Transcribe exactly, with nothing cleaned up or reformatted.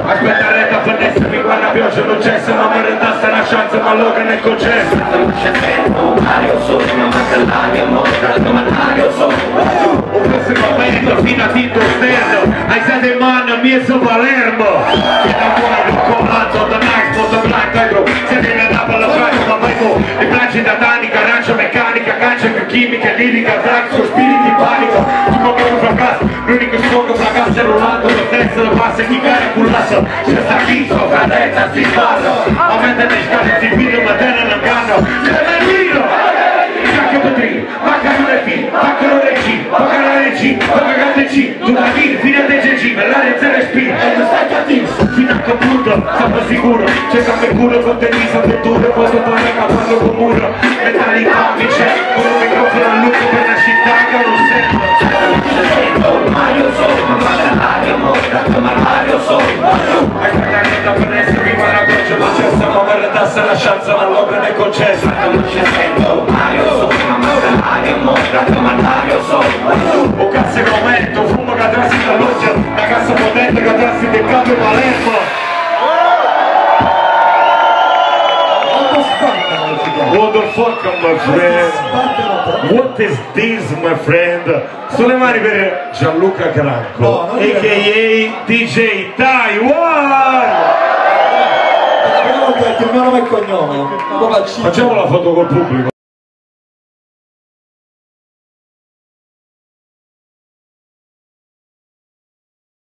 Aspetta retta fannessa, mi guarda pioggia non cesso, ma mi rendasse la chance, ma loca nel concesso. Non c'è tempo, Mario sono, ma manca l'aria, mostra, ma Mario sono. Un prossimo momento, fino a Tito Sterno, ai sette man, mieso Palermo. Che da fuori un comando, da nice, moto blanco, ecco, se viene da palla franco, ma poi tu, i planci da tanica, arancia meccanica, calcia più chimica, lirica, drag, spiriti in panico, tu come un fracasso, l'unico sfogo fracasso è rullato, lo stesso lo passa chi cara cullasso, c'è sta chi sopra detta si parlo, aumenta le scale, si fido, ma te non ganno, se ne giro, cacchio da tri, mancano le P, mancano le C, mancano le C, mancano le C, tu da D, fino a D G G, bellare zero SP, e non stai cattivo, fino a che punto, sono sicuro, c'è come culo con te di avventure, quando torna a cavallo con muro, mentalità mi c'è, con un microfono a lungo per la città che non sento. Mario sono, ma manca l'aria, mostra, ma Mario sono. Aspetta che da finestra mi guarda la goccia non c'è, ma mi rendasse la chance, ma l'opera nel concesso. Non c'è tempo, Mario sono, ma manca l'aria, mostra, ma Mario sono. Un cazzo che aumento, fumo che atrassi da loggia, una cassa potente che atrassi del capo e Palermo. What the fuck, my friend? What is this, my friend? Sulle mani per Gianluca Cranco, no, a k a. D J Taiwan! La prima volta che il mio nome e cognome. Facciamo la foto col pubblico.